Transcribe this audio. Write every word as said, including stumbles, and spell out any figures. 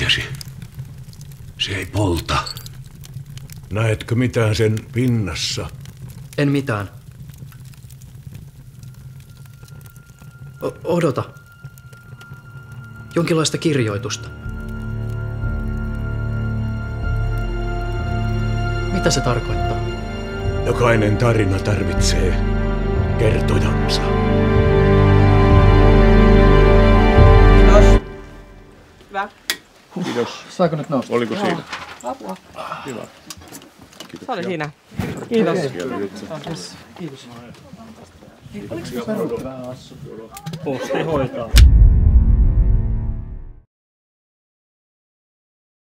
laitteesi. Se ei polta. Näetkö mitään sen pinnassa? En mitään. O- odota. Jonkinlaista kirjoitusta. Mitä se tarkoittaa? Jokainen tarina tarvitsee kertojansa. Kiitos. Hyvä. Kiitos. Saako nyt nousta? Oliko siinä? Apua. Hyvä. Se oli siinä. Kiitos. Kiitos. Kiitos. Posti hoitaa.